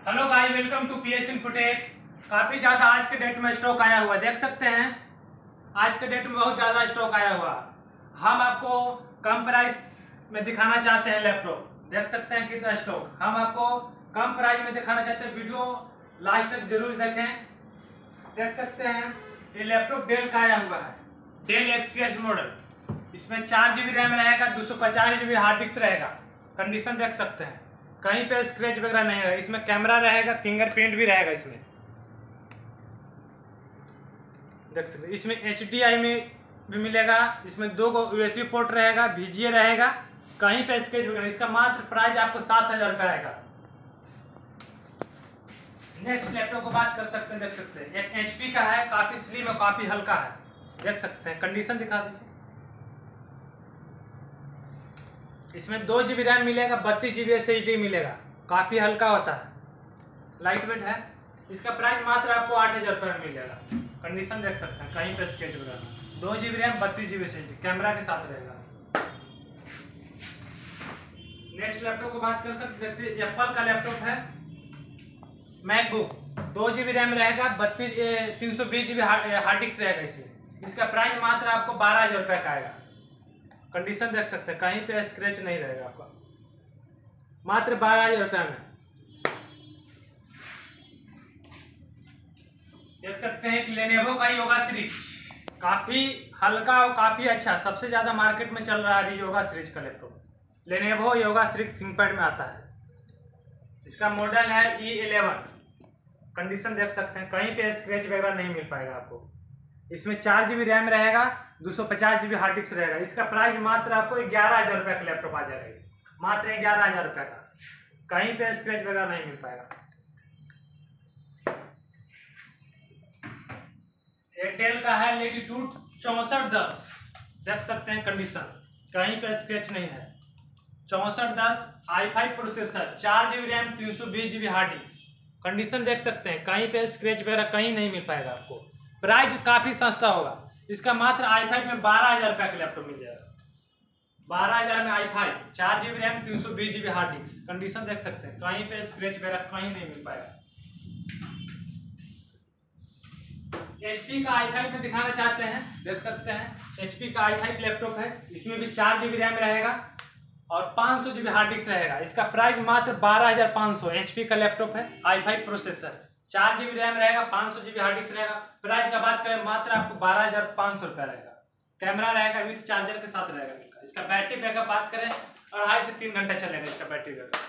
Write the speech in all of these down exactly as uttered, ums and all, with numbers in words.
Hello guys, welcome to PS Infotech. काफ़ी ज़्यादा आज के डेट में स्टॉक आया हुआ देख सकते हैं। आज के डेट में बहुत ज़्यादा स्टॉक आया हुआ। हम आपको कम प्राइस में दिखाना चाहते हैं लैपटॉप। देख सकते हैं कितना स्टॉक हम आपको कम प्राइस में दिखाना चाहते हैं। वीडियो लास्ट तक जरूर देखें। देख सकते हैं ये लैपटॉप डेल का आया हुआ है, डेल एक्सपीएस मॉडल। इसमें चार जी बी रैम रहेगा, दो सौ पचास जी बी हार्ड डिस्क रहेगा। कंडीशन देख सकते हैं, कहीं पे स्क्रैच वगैरह नहीं रहेगा। इसमें कैमरा रहेगा, फिंगरप्रिंट भी रहेगा। इसमें देख सकते हैं, इसमें एच डी आई में भी मिलेगा। इसमें दो गो यूएसबी पोर्ट रहेगा, वी जी ए रहेगा। कहीं पे स्क्रैच वगैरह। इसका मात्र प्राइस आपको सात हजार रुपये आएगा। नेक्स्ट लैपटॉप को बात कर सकते हैं। देख सकते हैं एक एच पी का है, काफी स्लिम और काफी हल्का है। देख सकते हैं, कंडीशन दिखा दीजिए। इसमें दो जीबी रैम मिलेगा, बत्तीस जीबी एस एच डी मिलेगा। काफी हल्का होता है, लाइट वेट है। इसका प्राइस मात्र आपको आठ हजार रुपये में मिल जाएगा। कंडीशन देख सकते हैं, कहीं पे स्केच वगैरह। दो जीबी रैम, बत्तीस GB S H D, camera के साथ रहेगा। नेक्स्ट लैपटॉप को बात कर सकते हैं। एप्पल का लैपटॉप है, मैकबुक। दो जीबी रैम रहेगा, बत्तीस तीन सौ बीस जीबी हार्ड डिस्क रहेगा इसमें। इसका प्राइस मात्र आपको बारह हजार रुपये का आएगा। कंडीशन देख सकते हैं, कहीं पे स्क्रैच नहीं रहेगा आपका। मात्र बारह हजार रुपये में देख सकते हैं। लेनोवो का योगा सीरीज काफी हल्का और काफी अच्छा, सबसे ज्यादा मार्केट में चल रहा है अभी योगा सीरीज का laptop. Lenovo Yoga series ThinkPad में आता है। इसका मॉडल है ई इलेवन। कंडीशन देख सकते हैं, कहीं पे स्क्रैच वगैरह नहीं मिल पाएगा आपको। इसमें चार जीबी रैम रहेगा, दो सौ पचास जीबी हार्ड डिस्क रहेगा। इसका प्राइस मात्र आपको ग्यारह हजार रुपये का लैपटॉप आ जाएगा। मात्र ग्यारह हजार रुपये का, कहीं पे स्क्रैच वगैरह नहीं मिल पाएगा। एयरटेल का है लेटीट्यूड चौसठ दस। देख सकते हैं कंडीशन, कहीं पे स्क्रैच नहीं है। चौसठ दस आई फाइव प्रोसेसर, चार जीबी रैम, तीन सौ बीस जीबी हार्ड डिस्क। कंडीशन देख सकते हैं, कहीं पे स्क्रैच वगैरह कहीं नहीं मिल पाएगा आपको। प्राइस काफी सस्ता होगा। इसका मात्र आई फाइव में बारह हजार रुपये का लैपटॉप मिल जाएगा। बारह हजार में आई फाइव, चार जीबी रैम, तीन सौ बीस जीबी हार्ड डिस्क। कंडीशन देख सकते हैं, कहीं पे स्क्रैच वगैरह कहीं नहीं मिल पाएगा। एचपी का आई फाइव में दिखाना चाहते हैं। देख सकते हैं एचपी का आई फाइव लैपटॉप है। इसमें भी चार जीबी रैम रहेगा और पाँच सौ जीबी हार्ड डिस्क रहेगा। इसका प्राइस मात्र बारह हजार पाँच सौ। एचपी का लैपटॉप है, आई फाइव प्रोसेसर, चार जीबी रैम रहेगा, पाँच सौ जीबी हार्ड डिस्क रहेगा। प्राइस का बात करें मात्र आपको बारह हजार पाँच सौ रुपया रहेगा। कैमरा रहेगा विथ चार्जर के साथ रहेगा। इसका बैटरी बैकअप बात करें अढ़ाई से तीन घंटा चलेगा इसका बैटरी बैकअप।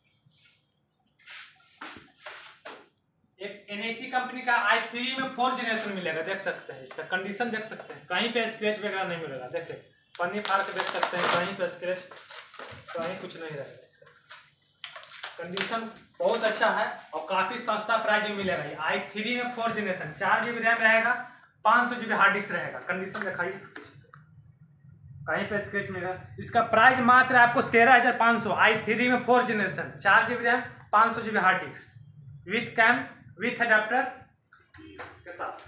एक एनएसी कंपनी का आई थ्री में फोर जनरेशन मिलेगा। देख सकते हैं, इसका कंडीशन देख सकते हैं, कहीं पे स्क्रैच वगैरह नहीं मिलेगा। देखिए पन्नी फाड़ के देख सकते हैं, कहीं पे स्क्रैच कहीं कुछ नहीं रहेगा। इसका कंडीशन बहुत अच्छा है और काफी सस्ता प्राइस में मिलेगा। आई थ्री में फोर जनरेशन, चार जीबी रैम रहेगा, पाँच सौ जीबी हार्ड डिस्क रहेगा। कंडीशन दिखाइए, कहीं पे स्क्रैच मिलेगा। इसका प्राइस मात्र आपको तेरह हजार पाँच सौ। आई थ्री में फोर जनरेशन, चार जीबी रैम, पाँच सौ GB hard disk with cam with adapter के साथ।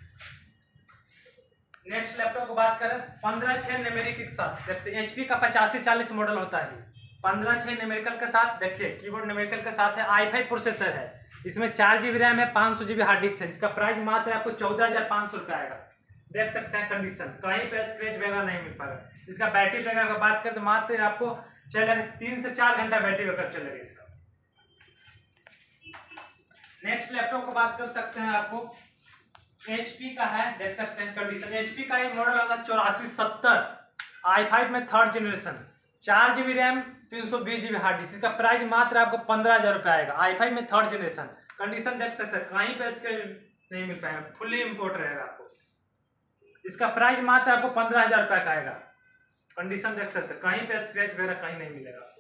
नेक्स्ट लैपटॉप को बात करें पंद्रह छः न्यूमेरिक के साथ। देखते हैं एचपी का पचासी चालीस मॉडल होता है, पंद्रह छः न्यूमेरिकल के साथ। देखिए कीबोर्ड न्यूमेरिकल के साथ है, आई फाइव प्रोसेसर है। इसमें चार जीबी रैम है, पाँच सौ जीबी हार्ड डिस्क है। इसका प्राइस मात्र आपको चौदह हजार पाँच सौ रुपया आएगा। देख सकते हैं कंडीशन, कहीं पे स्क्रैच वगैरह नहीं मिल पाएगा। इसका बैटरी बैकअप की बात करें तो मात्र आपको चलेगा तीन से चार घंटा बैटरी बैकअप चलेगा इसका। नेक्स्ट लैपटॉप को बात कर सकते हैं आपको एचपी का है। देख सकते हैं कंडीशन, एचपी का एक मॉडल होगा चौरासी सत्तर, आई फाइव में थर्ड जनरेशन, चार जीबी रैम, तीन सौ बीस जीबी हार्ड डिस्क। इसका प्राइस मात्र आपको पंद्रह हजार रुपये आएगा। आई फाइव में थर्ड जनरेशन। कंडीशन देख सकते हैं, कहीं पे इसके नहीं मिल पाएगा, फुल्ली इंपोर्ट रहेगा आपको। इसका प्राइस मात्र आपको पंद्रह हजार रुपये का आएगा। कंडीशन देख सकते हैं, कहीं पे स्क्रैच वगैरह कहीं नहीं मिलेगा आपको।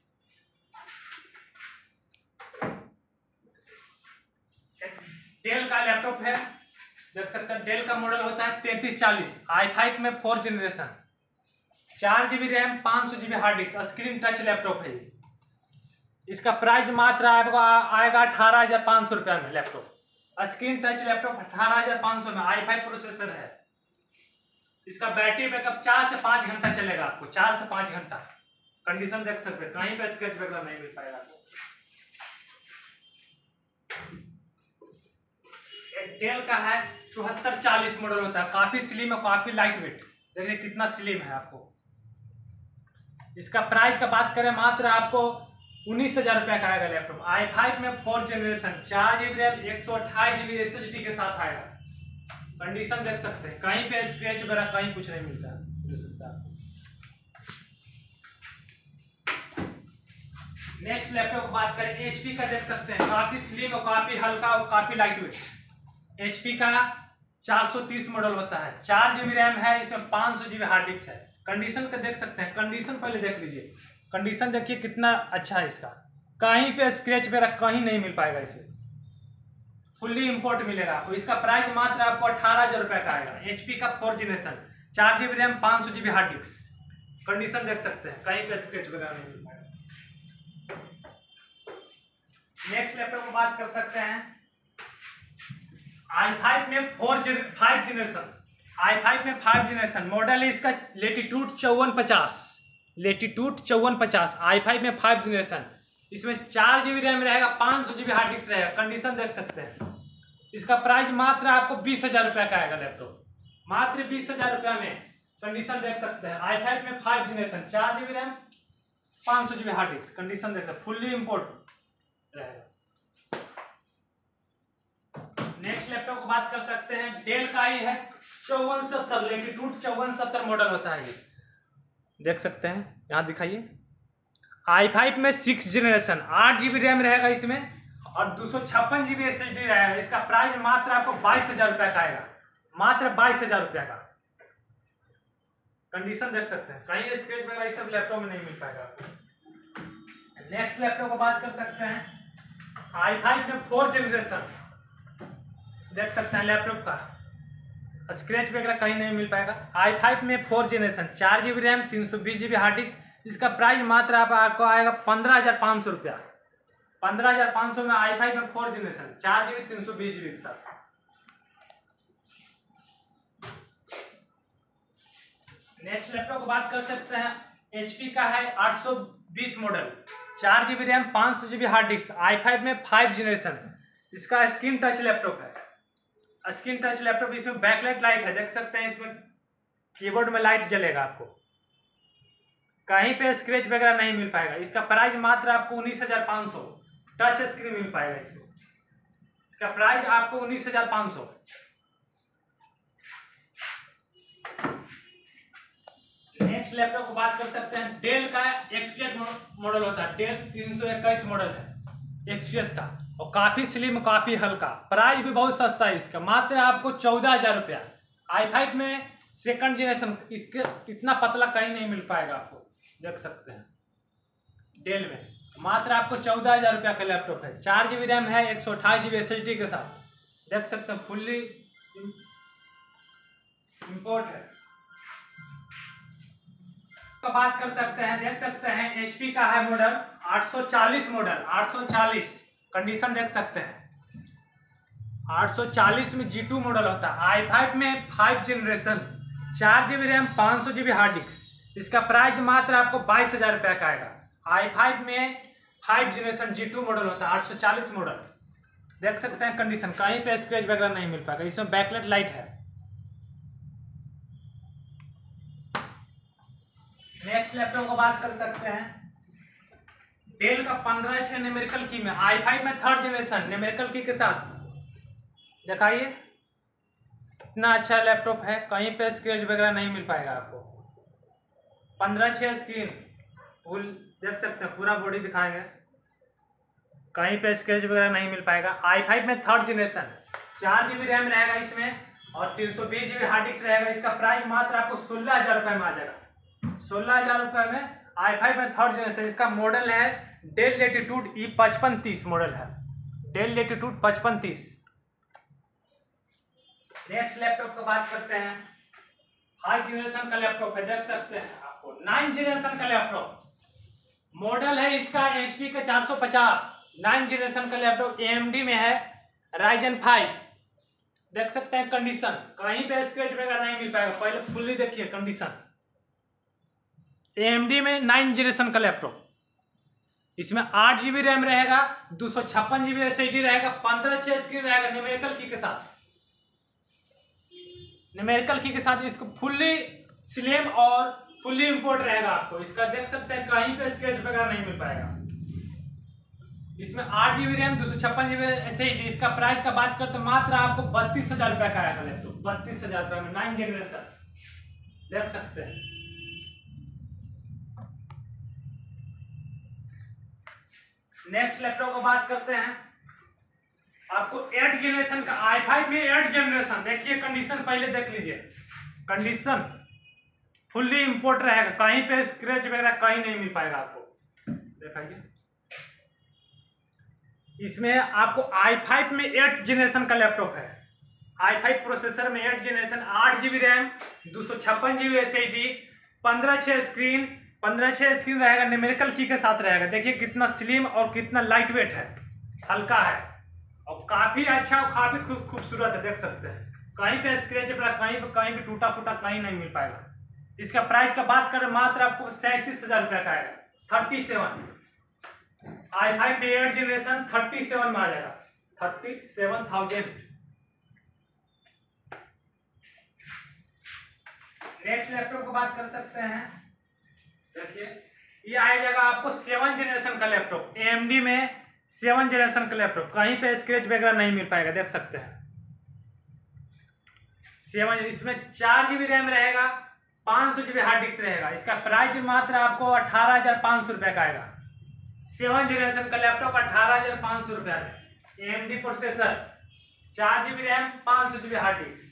डेल का लैपटॉप है। देख सकते हैं डेल का मॉडल होता है तैंतीस चालीस, आई फाइव में फोर जनरेशन, चार जीबी रैम, पाँच सौ GB hard disk, screen touch laptop है। इसका प्राइस मात्र आपको आएगा अठारह हजार पाँच सौ रुपया में लैपटॉप। स्क्रीन टच लैपटॉप अठारह हजार पाँच सौ में, आई फाइव प्रोसेसर है। इसका बैटरी बैकअप चार से पाँच घंटा चलेगा आपको, चार से पाँच घंटा। कंडीशन देख सकते हैं, कहीं पे स्क्रैच वगैरह नहीं मिल पाएगा आपको। डेल का है चौहत्तर चालीस मॉडल होता है, काफी स्लिम और काफी लाइट वेट। देखिए कितना स्लिम है आपको। इसका प्राइस का बात करें मात्र आपको उन्नीस हजार रुपया का आएगा लैपटॉप। आई फाइव में फोर जनरेशन, चार जीबी रैम, एक सौ अट्ठाईस जीबी एस एस डी के साथ आएगा। कंडीशन देख सकते हैं, कहीं पे स्क्रैच वगैरह कहीं कुछ नहीं मिलता मिल सकता है। नेक्स्ट लैपटॉप की बात करें एचपी का, देख सकते हैं काफी स्लिम और काफी हल्का और काफी लाइट वेट। एचपी का चार सौ तीस मॉडल होता है, चार जीबी रैम है, इसमें पाँच सौ जीबी हार्ड डिस्क है। कंडीशन का देख सकते हैं, कंडीशन पहले देख लीजिए, कंडीशन देखिए कितना अच्छा है इसका, कहीं पे स्क्रैच वगैरह कहीं नहीं मिल पाएगा इसमें, फुल्ली इंपोर्ट मिलेगा आपको। इसका प्राइस मात्र आपको अठारह हजार रुपया का आएगा। एचपी का फोर जनरेशन, चार जीबी रैम, पाँच सौ जीबी हार्ड डिस्क। कंडीशन देख सकते हैं, कहीं पे स्क्रैच वगैरह नहीं मिल पाएगा। नेक्स्ट लैपटॉप की बात कर सकते हैं आई फाइव में four five generation, I five में फाइव जनरेशन मॉडल है इसका लेटीट्यूड चौवन पचास, लेटीट्यूड चौवन पचास आई फाइव में फाइव जनरेशन। इसमें चार जीबी रैम रहेगा, पाँच सौ जीबी हार्ड डिस्क रहेगा। कंडीशन देख सकते हैं, इसका प्राइस मात्र आपको बीस हजार रुपया का आएगा लैपटॉप, मात्र बीस हजार रुपया में। कंडीशन देख सकते हैं, आई फाइव में फाइव जनरेशन, चार जीबी रैम, पाँच सौ जीबी हार्ड डिस्क। कंडीशन देख सकते हैं, फुल्ली इंपोर्ट रहेगा। नेक्स्ट लैपटॉप की बात कर सकते हैं, डेल का ही है चौवन सत्तर, लेटीट्यूड चौवन सत्तर मॉडल होता है ये, देख सकते हैं यहाँ दिखाइए। आई फाइव में सिक्स जनरेशन, आठ जीबी रैम रहेगा इसमें और दो सौ छप्पन जीबी एस एस डी रहेगा। इसका प्राइस मात्र आपको बाईस हजार रुपया का आएगा, मात्र बाईस हजार रुपया का। कंडीशन देख सकते हैं, कहीं स्क्रैच वगैरह इस सब लैपटॉप में नहीं मिल पाएगा आपको। नेक्स्ट लैपटॉप की बात कर सकते हैं आई फाइव में फोर जनरेशन, देख सकते हैं लैपटॉप का स्क्रैच वगैरह कहीं नहीं मिल पाएगा। आई फाइव में फोर जनरेशन, चार जीबी रैम, तीन सौ बीस जीबी हार्ड डिस्क। इसका प्राइस मात्र आप, आपको आएगा पंद्रह हजार पाँच सौ रुपया, पंद्रह हजार पाँच सौ में आई फाइव में फोर जनरेशन, चार जीबी तीन सौ बीस जीबी के साथ। नेक्स्ट लैपटॉप की बात कर सकते हैं, एचपी का है आठ सौ बीस मॉडल, चार जीबी रैम, पाँच सौ GB hard disk, I five में फाइव जनरेशन। इसका स्क्रीन टच लैपटॉप है, स्क्रीन टच लैपटॉप। इसमें बैकलाइट लाइट है, देख सकते हैं इसमें कीबोर्ड में लाइट जलेगा आपको, कहीं पे स्क्रैच वगैरह नहीं मिल पाएगा। इसका प्राइस मात्र आपको उन्नीस हजार पाँच सौ, टच स्क्रीन मिल पाएगा इसको। इसका प्राइस आपको उन्नीस हजार पाँच सौ। नेक्स्ट लैपटॉप को बात कर सकते हैं, डेल का एक्सपीएस मॉडल होता है, डेल तीन सौ इक्कीस मॉडल है एक्सपीएस का, और काफी स्लिम, काफी हल्का। प्राइस भी बहुत सस्ता है इसका, मात्र आपको चौदह हजार रुपया। आई फाइव में सेकंड जनरेशन, इसके इतना पतला कहीं नहीं मिल पाएगा आपको, देख सकते हैं डेल में। मात्र आपको चौदह हजार रुपया का लैपटॉप है, चार जीबी रैम है, एक सौ अट्ठाईस जीबी एस एस डी के साथ, देख सकते हैं फुल्ली इंपोर्ट है। तो बात कर सकते हैं, देख सकते हैं एचपी का है मॉडल आठ सौ चालीस मॉडल, आठ सौ चालीस। कंडीशन देख सकते हैं, आठ सौ चालीस में जी टू मॉडल होता है। आई फाइव में फाइव जनरेशन, चार जीबी रैम, पाँच सौ जीबी हार्ड डिस्क। इसका प्राइस मात्र आपको बाईस हजार रुपया का आएगा। आई फाइव में five generation G two model होता है, आठ सौ चालीस मॉडल, देख सकते हैं कंडीशन, कहीं पे स्क्रैच वगैरह नहीं मिल पाएगा। इसमें बैकलाइट लाइट है। नेक्स्ट लैपटॉप को बात कर सकते हैं, डेल का पंद्रह छह न्यूमेरिकल की में, आई फाइव में थर्ड जनरेशन न्यूमेरिकल की के साथ, दिखाइए इतना अच्छा लैपटॉप है, कहीं पे स्क्रैच वगैरह नहीं मिल पाएगा आपको। पंद्रह छह स्क्रीन फुल, देख सकते हैं पूरा बॉडी दिखाएंगे, कहीं पे स्क्रैच वगैरह नहीं मिल पाएगा। आई फाइव में थर्ड जनरेशन, चार जीबी रैम रहेगा इसमें और तीन सौ बीस जीबी हार्ड डिस्क रहेगा। इसका प्राइस मात्र आपको सोलह हजार रुपये में आ जाएगा, सोलह हजार रुपये में आई फाइव में थर्ड जनरेशन। इसका मॉडल है डेल लेटीट्यूड ई पचपन तीस मॉडल है, डेल लेटीट्यूड पचपन तीस। नेक्स्ट लैपटॉप की बात करते हैं, फाइव जनरेशन का लैपटॉप है, देख सकते हैं आपको नाइन जनरेशन का लैपटॉप। मॉडल है इसका एचपी का चार सौ पचास, नाइन जनरेशन का लैपटॉप, एएमडी में है, राइजन फाइव, देख सकते हैं कंडीशन, कहीं पे स्क्रैच वगैरह नहीं मिल पाएगा। पहले फुल्ली देखिए कंडीशन, एएमडी में नाइन जनरेशन का लैपटॉप। इसमें आठ जीबी रैम रहेगा, दो सौ छप्पन जीबी एस एस डी रहेगा, पंद्रह छह स्क्रीन रहेगा न्यूमेरिकल की के साथ। न्यूमेरिकल की के साथ इसको फुल्ली स्लिम और फुल्ली इंपोर्ट रहेगा आपको। इसका देख सकते हैं कहीं पे स्क्रैच वगैरह नहीं मिल पाएगा। इसमें आठ जीबी रैम दो सौ छप्पन जीबी एस एस डी। इसका प्राइस का बात करते तो मात्र आपको बत्तीस हजार रुपये का आएगा लैपटॉप, बत्तीस हजार रुपये में नाइन जनरेशन देख सकते हैं। नेक्स्ट लैपटॉप को बात करते हैं, आपको एट जनरेशन का आई फाइव में एट जनरेशन। देखिए कंडीशन पहले देख लीजिए, कंडीशन फुल्ली इंपोर्ट रहेगा, कहीं पे स्क्रैच वगैरह कहीं नहीं मिल पाएगा आपको। देखिए इसमें आपको आई फाइव में एट जनरेशन का लैपटॉप है। आई फाइव प्रोसेसर में एट जनरेशन, आठ जीबी रैम दो सौ छप्पन जीबी एस एस डी, पंद्रह छः स्क्रीन पंद्रह छः स्क्रीन रहेगा, न्यूमेरिकल की के साथ रहेगा। देखिए कितना स्लिम और कितना लाइट वेट है, हल्का है और काफी अच्छा और काफी खूबसूरत है। देख सकते हैं कहीं पे स्क्रैच पर कहीं पे कहीं पे टूटा फूटा कहीं नहीं मिल पाएगा। इसका प्राइस का बात करें मात्र आपको सैंतीस हजार रुपया का आएगा, थर्टी सेवन। आई फाइव में एट जनरेशन थर्टी सेवन में आ जाएगा, thirty seven thousand. Next laptop को बात कर सकते हैं, देखिए ये आ जाएगा आपको सेवन जनरेशन का लैपटॉप, ए एम डी में सेवन जनरेशन का लैपटॉप, कहीं पे स्क्रैच वगैरह नहीं मिल पाएगा। देख सकते हैं सेवन, इसमें चार जीबी रैम रहेगा, पाँच सौ जीबी हार्ड डिस्क रहेगा। इसका प्राइस मात्र आपको अठारह हजार पाँच सौ रुपये का आएगा। सेवन जनरेशन का लैपटॉप अठारह हजार पाँच सौ रुपये में, ए एम डी प्रोसेसर, चार जीबी रैम, पाँच सौ GB hard disk.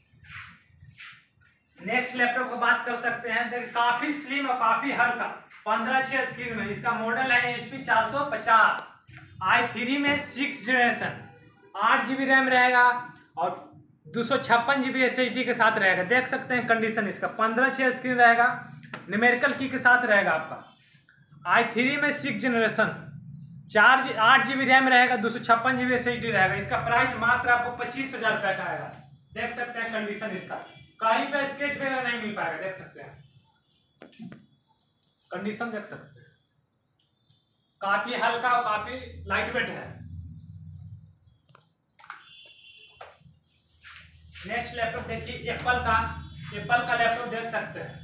Next laptop को बात कर सकते हैं, देखिए काफी स्लिम और काफी हल्का, पंद्रह छः स्क्रीन में। इसका मॉडल है एच पी चार सौ पचास, आई थ्री में सिक्स जनरेशन, आठ जीबी रैम रहेगा और दो सौ छप्पन जीबी एस एस डी के साथ रहेगा। देख सकते हैं कंडीशन इसका, पंद्रह छः स्क्रीन रहेगा, न्यूमेरिकल की के साथ रहेगा आपका। आई थ्री में सिक्स जनरेशन, चार जी आठ जीबी रैम रहेगा, दो सौ छप्पन जीबी एस एस डी रहेगा। इसका प्राइस मात्र आपको पच्चीस हजार रुपये का आएगा। देख सकते हैं कंडीशन इसका, कहीं पे स्क्रैच वगैरह नहीं मिल पाएगा। देख सकते हैं कंडीशन, देख सकते हैं काफी हल्का और काफी लाइट वेट है। नेक्स्ट लैपटॉप देखिए एप्पल का, एप्पल का लैपटॉप देख सकते हैं,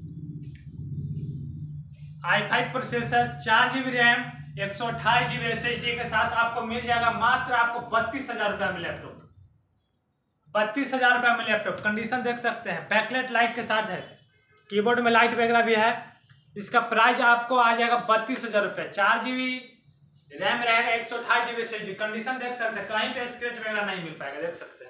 आई फाइव प्रोसेसर, चार जीबी रैम, एक सौ अट्ठाईस जीबी एस एस डी के साथ आपको मिल जाएगा मात्र आपको बत्तीस हजार रुपये में लैपटॉप, बत्तीस हजार रुपये में लैपटॉप। कंडीशन देख सकते हैं, बैकलाइट लाइट के साथ है, कीबोर्ड में लाइट वगैरह भी है। इसका प्राइस आपको आ जाएगा बत्तीस हजार रुपये, चार जीबी रैम रहेगा, एक सौ अट्ठाईस GB S S D. Condition देख सकते हैं, कहीं पे स्क्रैच वगैरह नहीं मिल पाएगा। देख सकते हैं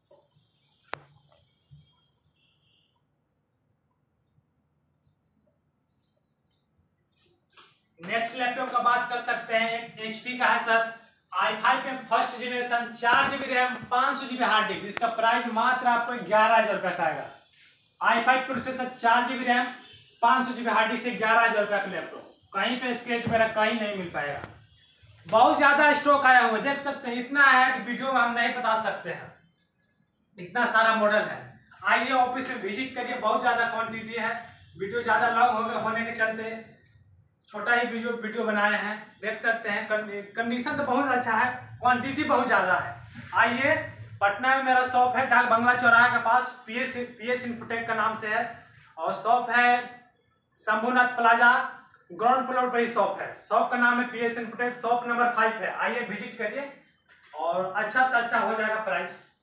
नेक्स्ट लैपटॉप का बात कर सकते हैं, एच पी का है सर, आई फाइव में फर्स्ट जनरेशन, चार जीबी रैम, पाँच सौ जीबी हार्ड डिस्क। इसका प्राइस मात्र आपको ग्यारह हजार रुपये का आएगा। आई फाइव प्रोसेसर, चार जीबी रैम, पाँच सौ जीबी हार्ड डिस्क से ग्यारह हजार रुपये का लैपटॉप, कहीं पे स्क्रैच वगैरह कहीं नहीं मिल पाएगा। बहुत ज्यादा स्टॉक आया हुआ, देख सकते हैं इतना है कि वीडियो में हम नहीं बता सकते हैं, इतना सारा मॉडल है। आइए ऑफिस में विजिट करिए, बहुत ज्यादा क्वांटिटी है। वीडियो ज्यादा लॉन्ग होने के चलते छोटा ही वीडियो वीडियो बनाए हैं। देख सकते हैं कंडीशन तो बहुत अच्छा है, क्वांटिटी बहुत ज़्यादा है। आइए, पटना में मेरा शॉप है, डाक बंगला चौराहा के पास, P S P S Infotech का नाम से है, और शॉप है शंभुनाथ प्लाजा, ग्राउंड फ्लोर पर ही शॉप है। शॉप का नाम है P S Infotech, shop number five है। आइए विजिट करिए और अच्छा से अच्छा हो जाएगा प्राइस।